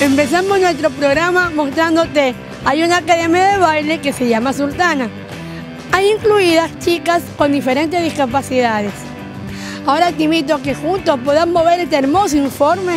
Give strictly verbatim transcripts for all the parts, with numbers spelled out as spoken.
Empezamos nuestro programa mostrándote, hay una academia de baile que se llama Sultana. Hay incluidas chicas con diferentes discapacidades. Ahora te invito a que juntos podamos ver este hermoso informe.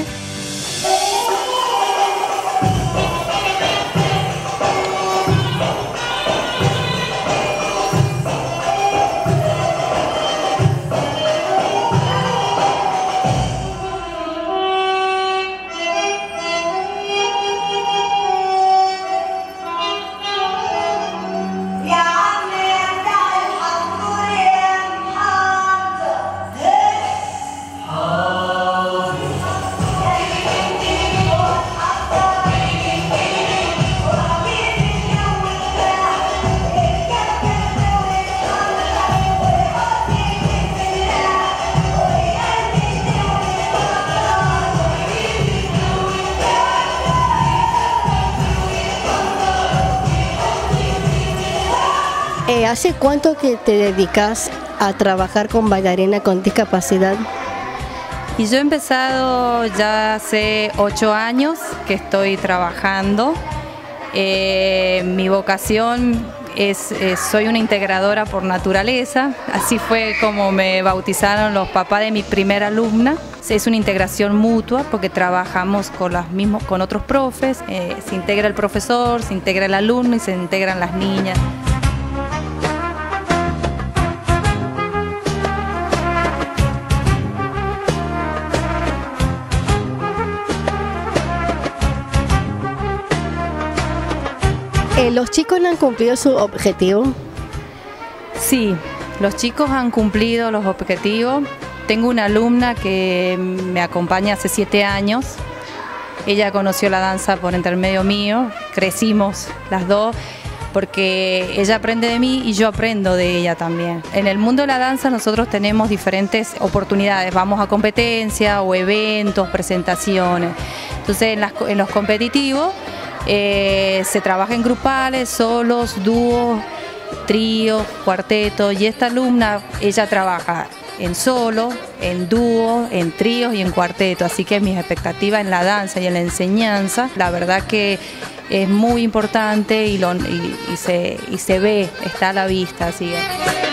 Eh, ¿Hace cuánto que te dedicas a trabajar con bailarina con discapacidad? Y yo he empezado ya hace ocho años que estoy trabajando. Eh, mi vocación es, es, soy una integradora por naturaleza, así fue como me bautizaron los papás de mi primera alumna. Es una integración mutua porque trabajamos con, las mismos, con otros profes, eh, se integra el profesor, se integra el alumno y se integran las niñas. Eh, ¿Los chicos no han cumplido su objetivo? Sí, los chicos han cumplido los objetivos. Tengo una alumna que me acompaña hace siete años. Ella conoció la danza por intermedio mío, crecimos las dos porque ella aprende de mí y yo aprendo de ella también. En el mundo de la danza nosotros tenemos diferentes oportunidades, vamos a competencias o eventos, presentaciones. Entonces en, las, en los competitivos Eh, se trabaja en grupales, solos, dúos, tríos, cuartetos, y esta alumna, ella trabaja en solo, en dúo, en tríos y en cuarteto, así que mis expectativas en la danza y en la enseñanza, la verdad que es muy importante y, lo, y, y, se, y se ve, está a la vista, así que.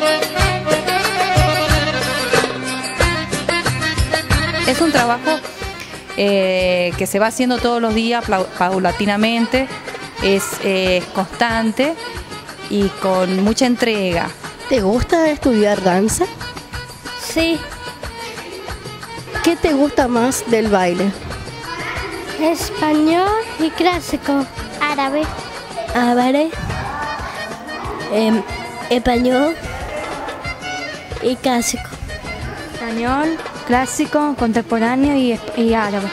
Es un trabajo Eh, que se va haciendo todos los días paulatinamente, es eh, constante y con mucha entrega. ¿Te gusta estudiar danza? Sí. ¿Qué te gusta más del baile? Español y clásico. Árabe. Árabe. Eh, español y clásico. Español, clásico, contemporáneo y, y árabe.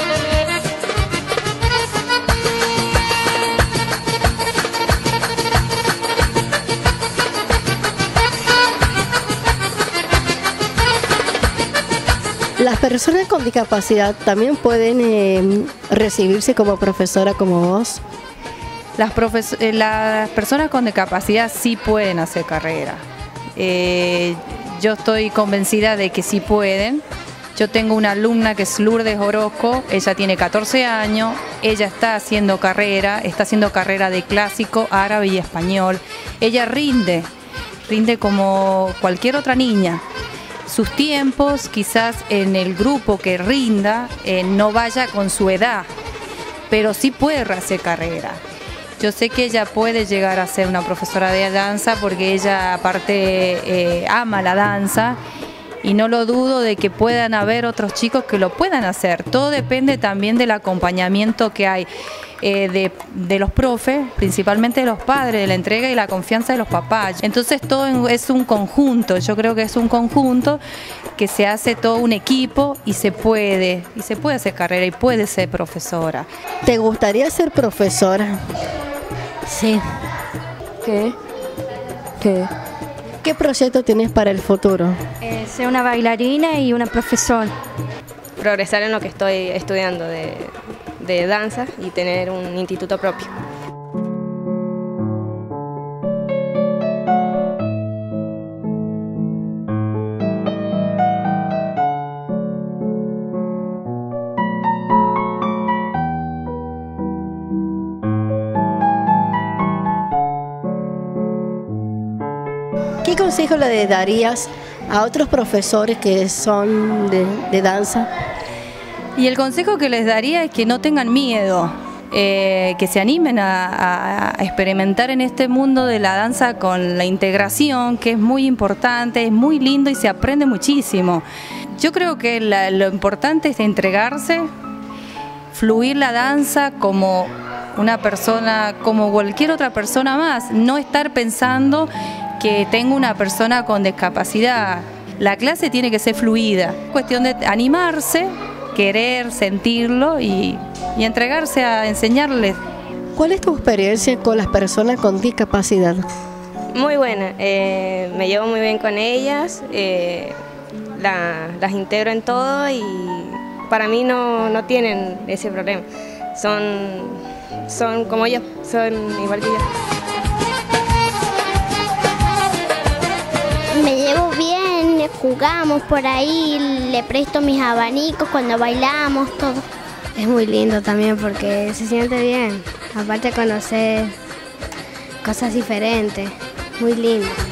¿Las personas con discapacidad también pueden eh, recibirse como profesora como vos? Las, profes eh, las personas con discapacidad sí pueden hacer carrera. Eh, Yo estoy convencida de que sí pueden. Yo tengo una alumna que es Lourdes Orozco, ella tiene catorce años, ella está haciendo carrera, está haciendo carrera de clásico, árabe y español. Ella rinde, rinde como cualquier otra niña. Sus tiempos, quizás en el grupo que rinda, eh, no vaya con su edad, pero sí puede hacer carrera. Yo sé que ella puede llegar a ser una profesora de danza porque ella aparte eh, ama la danza y no lo dudo de que puedan haber otros chicos que lo puedan hacer. Todo depende también del acompañamiento que hay eh, de, de los profes, principalmente de los padres, de la entrega y la confianza de los papás. Entonces todo es un conjunto, yo creo que es un conjunto que se hace todo un equipo y se puede, y se puede hacer carrera y puede ser profesora. ¿Te gustaría ser profesora? Sí. ¿Qué? ¿Qué? ¿Qué proyecto tienes para el futuro? Eh, ser una bailarina y una profesora. Progresar en lo que estoy estudiando de, de danza y tener un instituto propio. ¿qué consejo le darías a otros profesores que son de, de danza? Y el consejo que les daría es que no tengan miedo, eh, que se animen a, a experimentar en este mundo de la danza con la integración, que es muy importante, es muy lindo y se aprende muchísimo. Yo creo que la, lo importante es entregarse, fluir la danza como una persona, como cualquier otra persona más, no estar pensando que tengo una persona con discapacidad. La clase tiene que ser fluida, cuestión de animarse, querer, sentirlo y, y entregarse a enseñarles. ¿Cuál es tu experiencia con las personas con discapacidad? Muy buena, eh, me llevo muy bien con ellas, eh, la, las integro en todo y para mí no, no tienen ese problema. Son, son como yo, son igual que yo. Me llevo bien, jugamos por ahí, le presto mis abanicos cuando bailamos, todo. Es muy lindo también porque se siente bien, aparte de conocer cosas diferentes, muy lindo.